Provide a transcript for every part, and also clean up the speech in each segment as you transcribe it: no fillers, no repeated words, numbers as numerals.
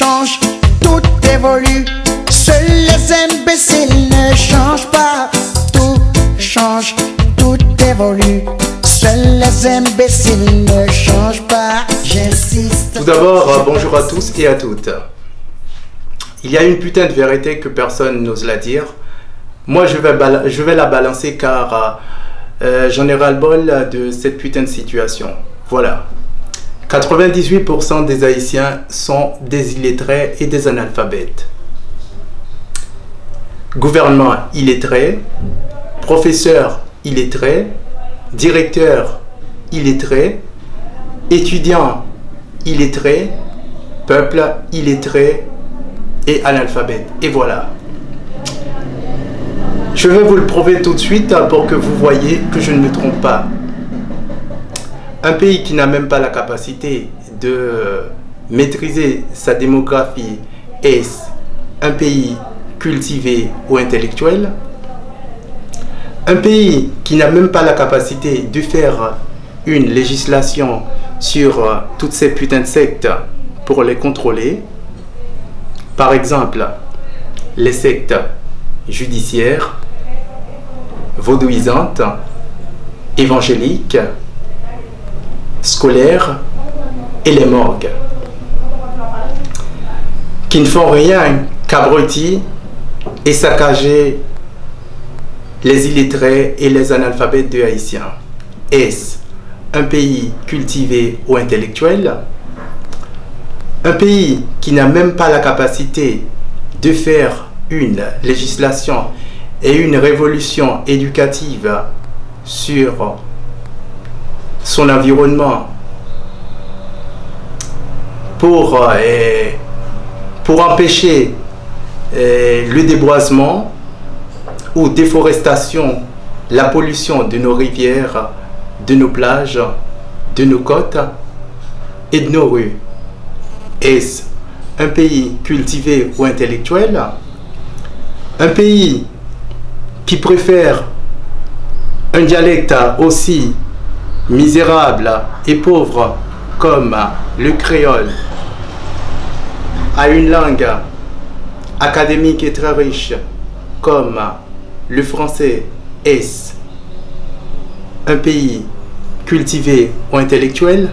change, tout évolue. Seuls les imbéciles ne changent pas. Tout change, tout évolue. Seuls les imbéciles ne changent pas. J'insiste. Tout d'abord, bonjour à tous et à toutes. Il y a une putain de vérité que personne n'ose la dire. Moi, je vais la balancer car j'en ai ras-le-bol de cette putain de situation. Voilà. 98% des Haïtiens sont des illettrés et des analphabètes. Gouvernement illettré, professeur illettré, directeur illettré, étudiant illettré, peuple illettré et analphabète. Et voilà. Je vais vous le prouver tout de suite pour que vous voyez que je ne me trompe pas. Un pays qui n'a même pas la capacité de maîtriser sa démographie, est-ce un pays cultivé ou intellectuel? Un pays qui n'a même pas la capacité de faire une législation sur toutes ces putains de sectes pour les contrôler. Par exemple, les sectes judiciaires, vaudouisantes, évangéliques, scolaires et les morgues, qui ne font rien qu'abrutir et saccager les illettrés et les analphabètes de Haïtiens. Est-ce un pays cultivé ou intellectuel? Un pays qui n'a même pas la capacité de faire une législation et une révolution éducative sur son environnement pour empêcher le déboisement ou déforestation, la pollution de nos rivières, de nos plages, de nos côtes et de nos rues. Est-ce un pays cultivé ou intellectuel? Un pays qui préfère un dialecte aussi misérable et pauvre comme le créole à une langue académique et très riche comme le français? Est-ce un pays cultivé ou intellectuel?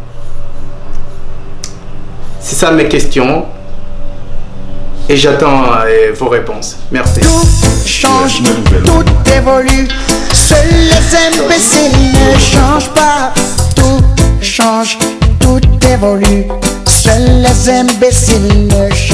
C'est ça mes questions et j'attends vos réponses. Merci. Tout change, tout évolue. Seuls les imbéciles ne changent pas. Tout change, tout évolue. Seuls les imbéciles ne changent pas.